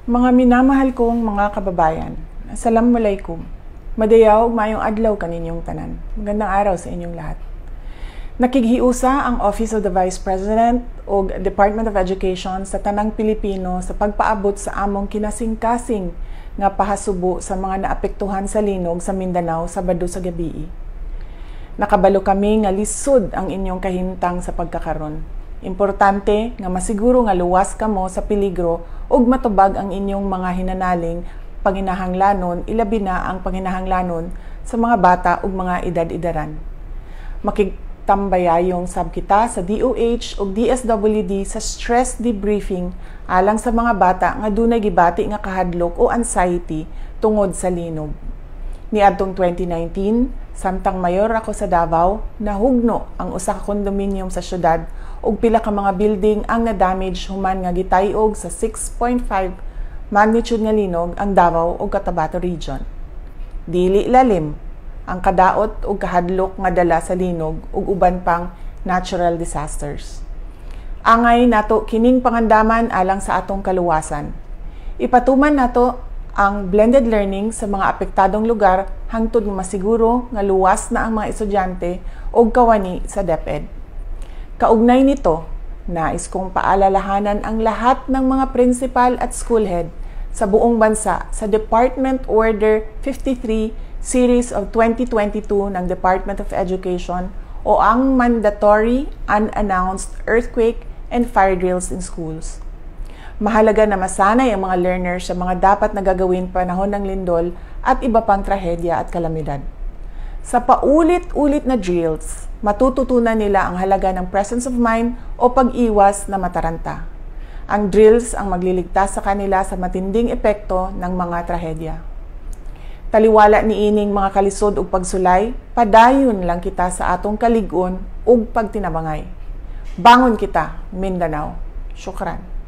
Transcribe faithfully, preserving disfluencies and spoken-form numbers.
Mga minamahal kong mga kababayan, Assalamualaikum. Madayaw, mayong adlaw kaninyong tanan. Magandang araw sa inyong lahat. Nakighiusa ang Office of the Vice President o Department of Education sa tanang Pilipino sa pagpaabot sa among kinasing-kasing nga pahasubo sa mga naapektuhan sa linog sa Mindanao Sabado sa gabi. Nakabalo kami nga lisod ang inyong kahimtang sa pagkakaron. Importante nga masiguro nga luwas kamo sa peligro ug matubag ang inyong mga hinanaling panginahanglanon, ilabi na ang panginahanglanon sa mga bata ug mga edad-edaran. Makigtambayayong sab kita sa D O H ug D S W D sa stress debriefing alang sa mga bata nga dunay gibati nga kahadlok o anxiety tungod sa linog. Niadtong twenty nineteen, samtang mayor ako sa Davao, nahugno ang usa ka kondominium sa syudad ug pila ka mga building ang na-damage human nga gitayog sa six point five magnitude nga linog ang Davao ug Cotabato Region. Dili lalim ang kadaot ug kahadlok nga dala sa linog ug uban pang natural disasters. Angay nato kining pangandaman alang sa atong kaluwasan. Ipatuman nato ang blended learning sa mga apektadong lugar hangtod nga masiguro nga luwas na ang mga estudyante ug kawani sa DepEd. Kaugnay nito, nais kong paalalahanan ang lahat ng mga principal at school head sa buong bansa sa Department Order fifty-three Series of twenty twenty-two ng Department of Education o ang mandatory unannounced earthquake and fire drills in schools. Mahalaga na masanay ang mga learners sa mga dapat na gagawin panahon ng lindol at iba pang trahedya at kalamidad. Sa paulit-ulit na drills, matututunan nila ang halaga ng presence of mind o pag-iwas na mataranta. Ang drills ang magliligtas sa kanila sa matinding epekto ng mga trahedya. Taliwala ni ining mga kalisod ug pagsulay, padayon lang kita sa atong kalig-on ug pagtinabangay. Bangon kita, Mindanao. Syukran.